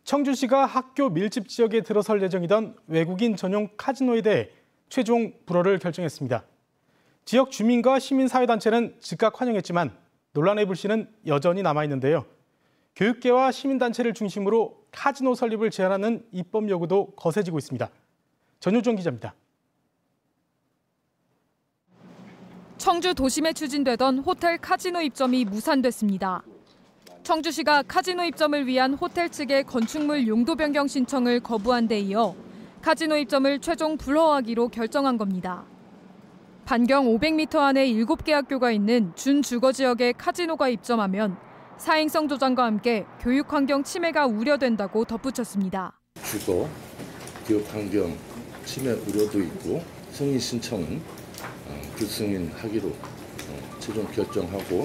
청주시가 학교 밀집 지역에 들어설 예정이던 외국인 전용 카지노에 대해 최종 불허를 결정했습니다. 지역 주민과 시민사회단체는 즉각 환영했지만 논란의 불씨는 여전히 남아있는데요. 교육계와 시민단체를 중심으로 카지노 설립을 제한하는 입법 요구도 거세지고 있습니다. 전효정 기자입니다. 청주 도심에 추진되던 호텔 카지노 입점이 무산됐습니다. 청주시가 카지노 입점을 위한 호텔 측의 건축물 용도 변경 신청을 거부한 데 이어 카지노 입점을 최종 불허하기로 결정한 겁니다. 반경 500m 안에 7개 학교가 있는 준주거 지역에 카지노가 입점하면 사행성 조장과 함께 교육 환경 침해가 우려된다고 덧붙였습니다. 주거, 교육 환경 침해 우려도 있고 승인 신청은 불승인하기로 최종 결정하고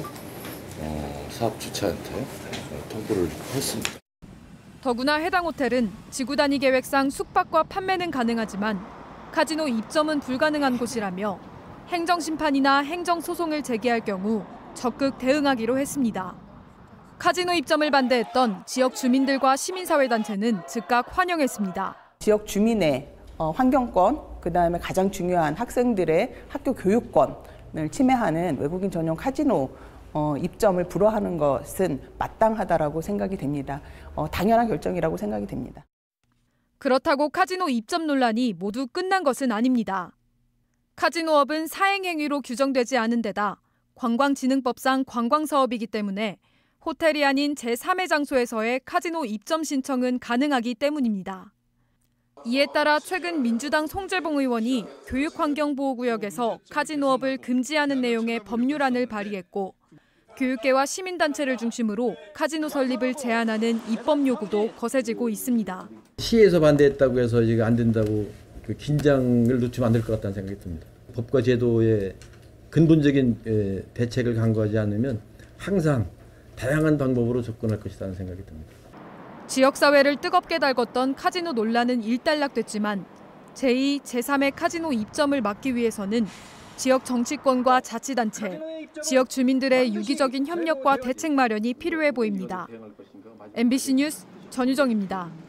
사업주체한테 통보를 했습니다. 더구나 해당 호텔은 지구 단위 계획상 숙박과 판매는 가능하지만 카지노 입점은 불가능한 곳이라며 행정심판이나 행정소송을 제기할 경우 적극 대응하기로 했습니다. 카지노 입점을 반대했던 지역 주민들과 시민사회단체는 즉각 환영했습니다. 지역 주민의 환경권, 그다음에 가장 중요한 학생들의 학교 교육권을 침해하는 외국인 전용 카지노 입점을 불허하는 것은 마땅하다라고 생각이 됩니다. 당연한 결정이라고 생각이 됩니다. 그렇다고 카지노 입점 논란이 모두 끝난 것은 아닙니다. 카지노업은 사행행위로 규정되지 않은 데다 관광진흥법상 관광사업이기 때문에 호텔이 아닌 제3의 장소에서의 카지노 입점 신청은 가능하기 때문입니다. 이에 따라 최근 민주당 송재봉 의원이 교육환경보호구역에서 카지노업을 금지하는 내용의 법률안을 발의했고 교육계와 시민단체를 중심으로 카지노 설립을 제한하는 입법 요구도 거세지고 있습니다. 시에서 반대했다고 해서 이게 안 된다고 긴장을 늦추면 안 될 것 같다는 생각이 듭니다. 법과 제도의 근본적인 대책을 강구하지 않으면 항상 다양한 방법으로 접근할 것이라는 생각이 듭니다. 지역사회를 뜨겁게 달궜던 카지노 논란은 일단락됐지만 제2, 제3의 카지노 입점을 막기 위해서는 지역 정치권과 자치단체, 지역 주민들의 유기적인 협력과 대책 마련이 필요해 보입니다. MBC 뉴스 전유정입니다.